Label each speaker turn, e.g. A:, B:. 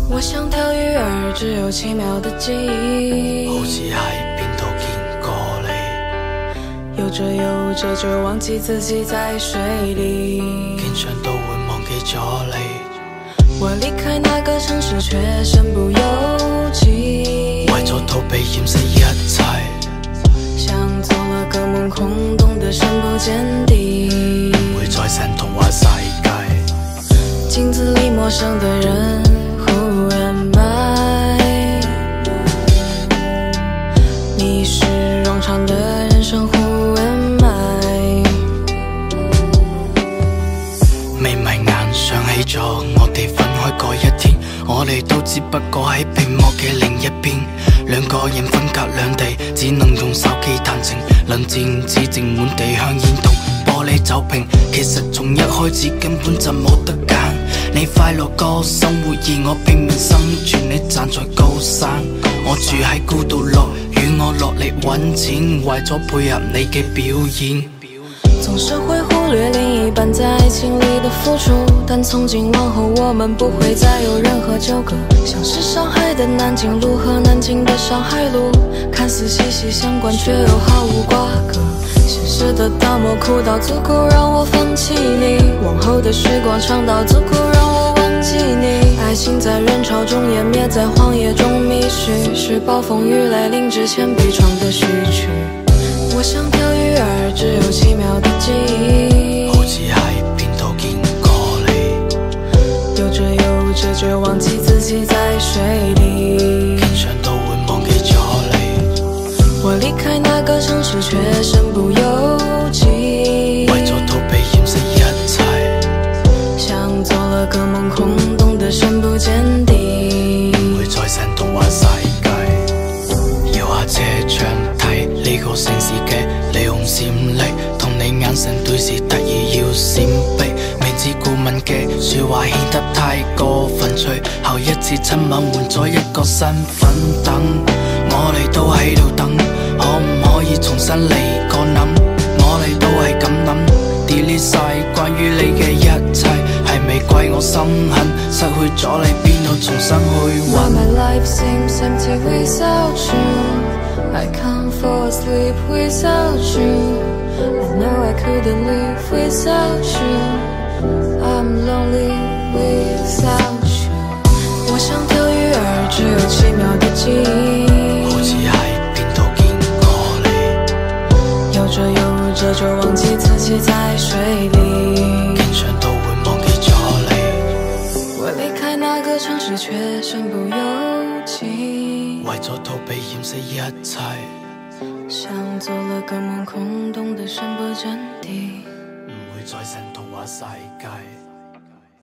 A: 我像条鱼儿，只有奇妙的记忆，
B: 好似喺邊度見過你。
A: 游着游着就忘記自己在水里，
B: 經常都會忘記咗你。
A: 我離開那個城市，卻身不由己，
B: 為咗逃避掩飾一切，
A: 像做了個夢，空洞的深不見底，
B: 唔會再成童話世界。
A: 鏡子裡陌生的人 Who am I？ 你是冗長的人生 Who am I？
B: 眯埋眼想起咗我哋分開嗰一天，我哋都只不過喺屏幕嘅另一邊，兩個人分隔兩地，只能用手機談情。冷戰只剩滿地香煙同玻璃酒瓶，其實從一開始根本就冇得揀。你快樂過生活，而我拼命生存。你站在高山，我住喺孤獨樂園，我落力揾錢，為咗配合你嘅表演。
A: 總是會忽略另一半在愛情裡的付出，但從今往後我們不會再有任何糾葛，像是上海的南京路和南京的上海路，看似息息相關卻又毫無瓜葛。現實的大漠苦到足夠讓我放棄你，往後的時光長到足夠讓我忘記你。愛情在人潮中湮滅，在荒野中迷失，是暴風雨來臨之前悲愴的序曲。我像條魚兒，只有奇妙的記憶，
B: 好似喺邊度見過你。
A: 游着游着就忘記自己在水裡，
B: 經常都會忘記咗你。
A: 我離開那個城市，卻身不由己，
B: 為咗逃避掩飾一切，
A: 像做了個夢，空洞的深不見底，
B: 唔會再成童話世界。搖下車窗睇呢個城市嘅霓虹閃離，同你眼神對視，特意要閃避。明知故問嘅説話顯得太過分，最後一次親吻換咗一個身份等，我哋都喺度等，可唔可以重新嚟過諗？我哋都係咁諗 ，delete 晒關於你嘅一切，係咪怪我心狠，失去咗你邊度重新去揾
A: My life seems empty without you, I can't fall asleep without you, I know I couldn't live without you, I'm lonely without you。 我像條魚兒，只有奇妙的記憶，
B: 好似喺邊度見過你。
A: 游着游着就忘記自己在水裡，
B: 經常都會忘記咗你。
A: 我離開那個城市，卻身不由己，
B: 為咗逃避掩飾一切，
A: 像做了個夢，空洞的深不見底，
B: 唔會再成童話世界。